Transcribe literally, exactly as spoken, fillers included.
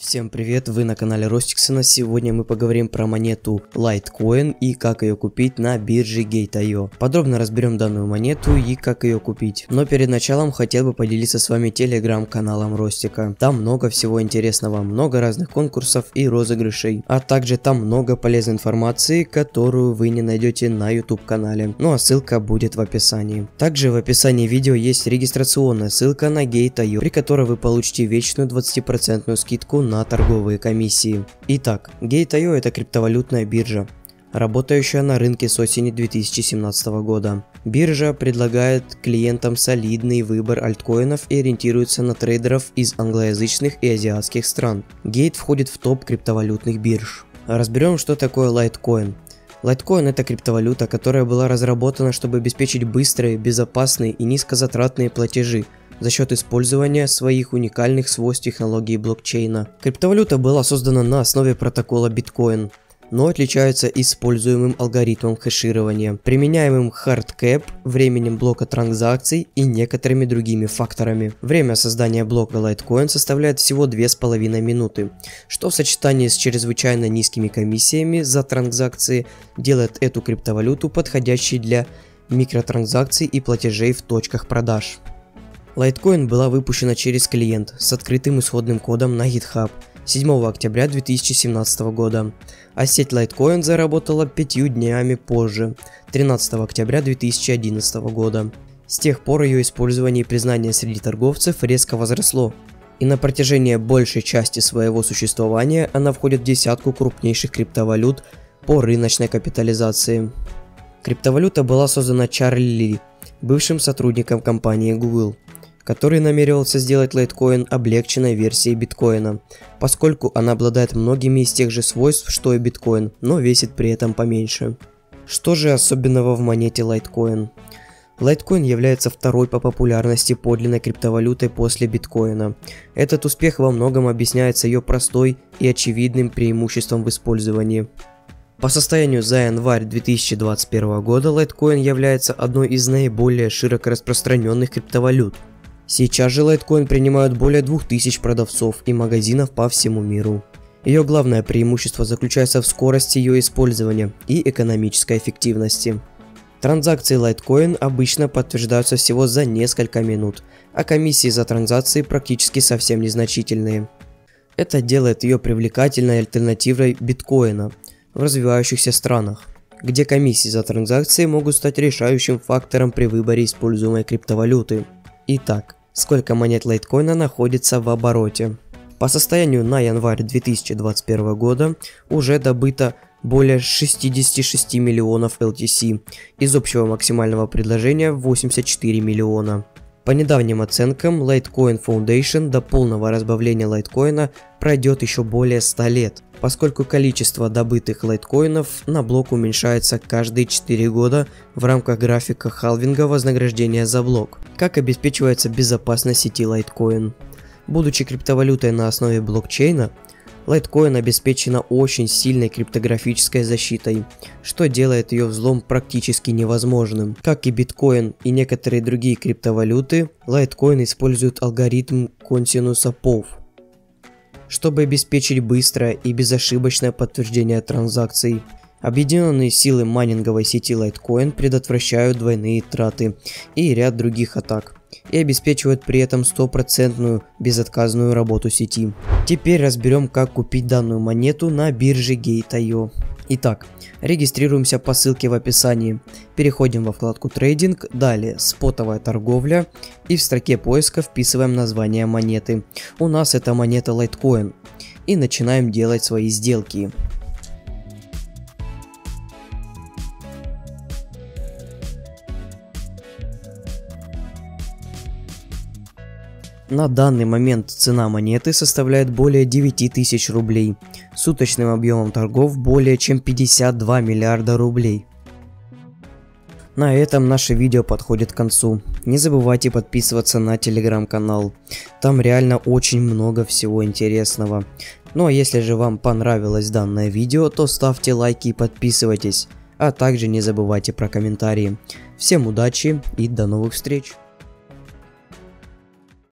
Всем привет, вы на канале Ростиксона. Сегодня мы поговорим про монету Litecoin и как ее купить на бирже Gate точка ай о. Подробно разберем данную монету и как ее купить. Но перед началом хотел бы поделиться с вами телеграм-каналом Ростика. Там много всего интересного, много разных конкурсов и розыгрышей. А также там много полезной информации, которую вы не найдете на YouTube канале. Ну а ссылка будет в описании. Также в описании видео есть регистрационная ссылка на Gate точка ай о, при которой вы получите вечную двадцатипроцентную скидку на торговые комиссии. Итак, Gate точка ай о это криптовалютная биржа, работающая на рынке с осени две тысячи семнадцатого года. Биржа предлагает клиентам солидный выбор альткоинов и ориентируется на трейдеров из англоязычных и азиатских стран. Gate входит в топ криптовалютных бирж. Разберем, что такое Litecoin. Litecoin это криптовалюта, которая была разработана, чтобы обеспечить быстрые, безопасные и низкозатратные платежи за счет использования своих уникальных свойств технологии блокчейна. Криптовалюта была создана на основе протокола биткоин, но отличается используемым алгоритмом хэширования, применяемым хардкэп, временем блока транзакций и некоторыми другими факторами. Время создания блока Litecoin составляет всего две с половиной минуты, что в сочетании с чрезвычайно низкими комиссиями за транзакции делает эту криптовалюту подходящей для микротранзакций и платежей в точках продаж. Litecoin была выпущена через клиент с открытым исходным кодом на GitHub седьмого октября две тысячи семнадцатого года, а сеть Litecoin заработала пятью днями позже, тринадцатого октября две тысячи одиннадцатого года. С тех пор ее использование и признание среди торговцев резко возросло, и на протяжении большей части своего существования она входит в десятку крупнейших криптовалют по рыночной капитализации. Криптовалюта была создана Чарли Ли, бывшим сотрудником компании Google, который намеревался сделать Litecoin облегченной версией биткоина, поскольку она обладает многими из тех же свойств, что и биткоин, но весит при этом поменьше. Что же особенного в монете Litecoin? Litecoin является второй по популярности подлинной криптовалютой после биткоина. Этот успех во многом объясняется ее простой и очевидным преимуществом в использовании. По состоянию за январь две тысячи двадцать первого года Litecoin является одной из наиболее широко распространенных криптовалют. Сейчас же Litecoin принимают более двух тысяч продавцов и магазинов по всему миру. Ее главное преимущество заключается в скорости ее использования и экономической эффективности. Транзакции Litecoin обычно подтверждаются всего за несколько минут, а комиссии за транзакции практически совсем незначительные. Это делает ее привлекательной альтернативой биткоина в развивающихся странах, где комиссии за транзакции могут стать решающим фактором при выборе используемой криптовалюты. Итак, сколько монет Litecoin находится в обороте? По состоянию на январь две тысячи двадцать первого года уже добыто более шестидесяти шести миллионов эл ти си из общего максимального предложения восемьдесят четыре миллиона. По недавним оценкам Litecoin Foundation до полного разбавления Litecoin пройдет еще более ста лет, поскольку количество добытых лайткоинов на блок уменьшается каждые четыре года в рамках графика халвинга вознаграждения за блок. Как обеспечивается безопасность сети Litecoin? Будучи криптовалютой на основе блокчейна, Litecoin обеспечена очень сильной криптографической защитой, что делает ее взлом практически невозможным. Как и биткоин и некоторые другие криптовалюты, Litecoin использует алгоритм консенуса пи о ви, чтобы обеспечить быстрое и безошибочное подтверждение транзакций. Объединенные силы майнинговой сети Litecoin предотвращают двойные траты и ряд других атак, и обеспечивают при этом стопроцентную безотказную работу сети. Теперь разберем, как купить данную монету на бирже Gate точка ай о. Итак, регистрируемся по ссылке в описании, переходим во вкладку трейдинг, далее спотовая торговля и в строке поиска вписываем название монеты. У нас это монета Litecoin, и начинаем делать свои сделки. На данный момент цена монеты составляет более девяти тысяч рублей, с суточным объемом торгов более чем пятьдесят два миллиарда рублей. На этом наше видео подходит к концу. Не забывайте подписываться на телеграм-канал, там реально очень много всего интересного. Ну а если же вам понравилось данное видео, то ставьте лайки и подписывайтесь, а также не забывайте про комментарии. Всем удачи и до новых встреч!